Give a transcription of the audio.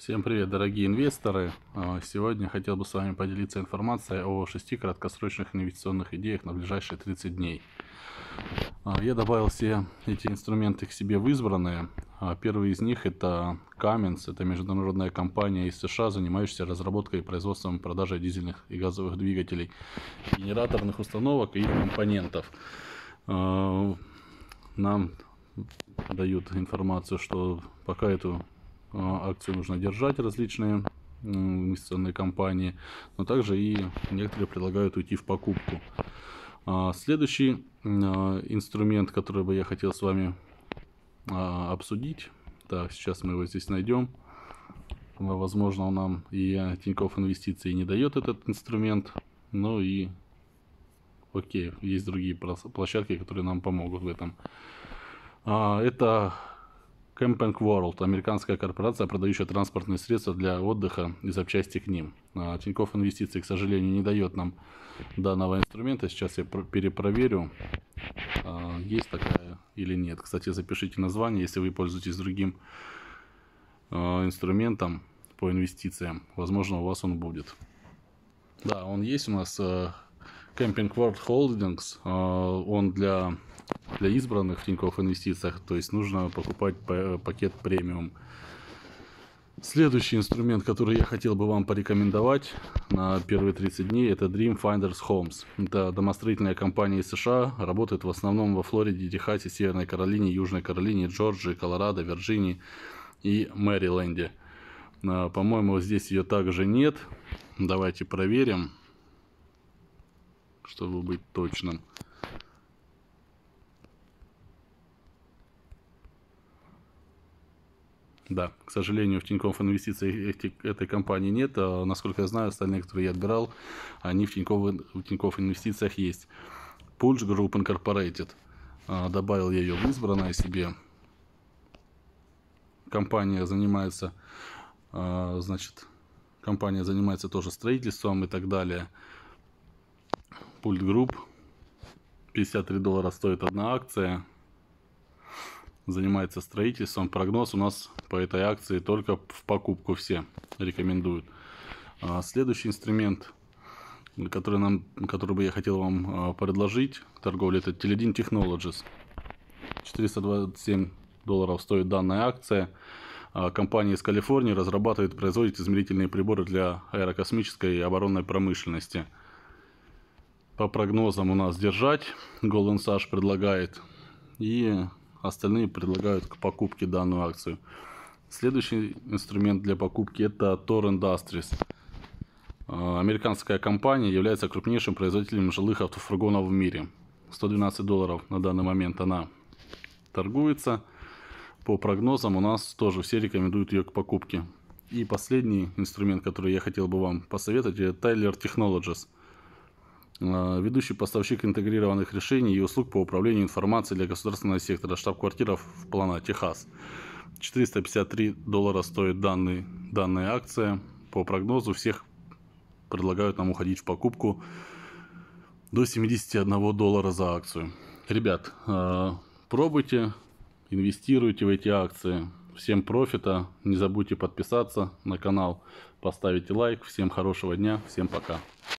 Всем привет, дорогие инвесторы! Сегодня хотел бы с вами поделиться информацией о 6 краткосрочных инвестиционных идеях на ближайшие 30 дней. Я добавил все эти инструменты к себе в избранные. Первый из них это Cummins, это международная компания из США, занимающаяся разработкой и производством и продажей дизельных и газовых двигателей, генераторных установок и их компонентов. Нам дают информацию, что пока эту акцию нужно держать, различные инвестиционные компании, но также и некоторые предлагают уйти в покупку. Следующий инструмент, который бы я хотел с вами обсудить, так, сейчас мы его здесь найдем. Возможно, он нам и Тинькофф Инвестиции не дает этот инструмент, но и окей, есть другие площадки, которые нам помогут в этом. Это Camping World, американская корпорация, продающая транспортные средства для отдыха и запчасти к ним. Тинькофф Инвестиции, к сожалению, не дает нам данного инструмента. Сейчас я перепроверю, есть такая или нет. Кстати, запишите название, если вы пользуетесь другим инструментом по инвестициям. Возможно, у вас он будет. Да, он есть у нас. Camping World Holdings, он для избранных в Тинькофф Инвестициях, то есть нужно покупать пакет премиум. Следующий инструмент, который я хотел бы вам порекомендовать на первые 30 дней, это Dream Finders Homes. Это домостроительная компания из США, работает в основном во Флориде, Техасе, Северной Каролине, Южной Каролине, Джорджии, Колорадо, Вирджинии и Мэриленде. По-моему, здесь ее также нет. Давайте проверим, чтобы быть точным. Да, к сожалению, в Тинькофф Инвестициях этой компании нет. Насколько я знаю, остальные, которые я отбирал, они в Тинькофф Инвестициях есть. Pulch Group Incorporated. Добавил я ее в избранное себе. Компания занимается, тоже строительством и так далее. Pulch Group. $53 стоит одна акция. Занимается строительством. Прогноз у нас по этой акции только в покупку все рекомендуют. Следующий инструмент, который бы я хотел вам предложить к торговле, это Teledyne Technologies. $427 стоит данная акция. Компания из Калифорнии разрабатывает и производит измерительные приборы для аэрокосмической и оборонной промышленности. По прогнозам у нас держать. Goldman Sachs предлагает. И остальные предлагают к покупке данную акцию. Следующий инструмент для покупки это Thor Industries. Американская компания является крупнейшим производителем жилых автофургонов в мире. $112 на данный момент она торгуется. По прогнозам у нас тоже все рекомендуют ее к покупке. И последний инструмент, который я хотел бы вам посоветовать, это Tyler Technologies. Ведущий поставщик интегрированных решений и услуг по управлению информацией для государственного сектора, штаб-квартира в Плано, Техас. $453 стоит данная акция. По прогнозу всех предлагают нам уходить в покупку до $71 за акцию. Ребят, пробуйте, инвестируйте в эти акции. Всем профита. Не забудьте подписаться на канал, поставить лайк. Всем хорошего дня. Всем пока.